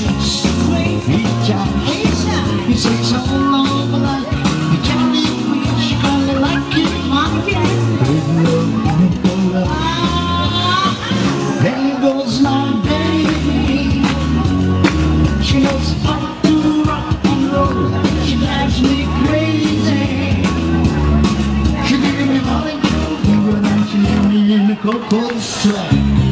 Reach out, you say so long, but you can't even reach. You gotta like it, then goes my baby. She knows how to rock and roll. She drives me crazy. She gives me money, but she leaves me in the cocoa sweat.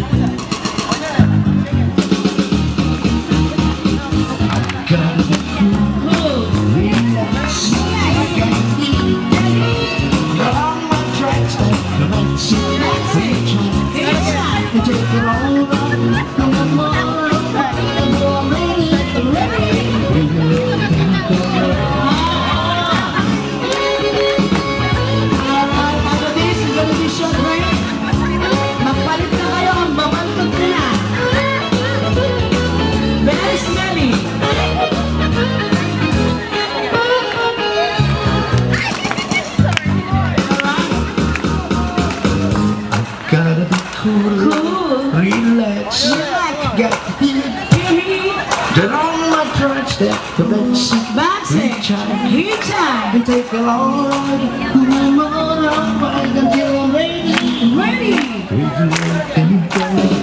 Gotta be cool, relax, got to feel it. Get on my track, step the back seat, reach out, and take a long ride. I'm on a ride until I'm ready.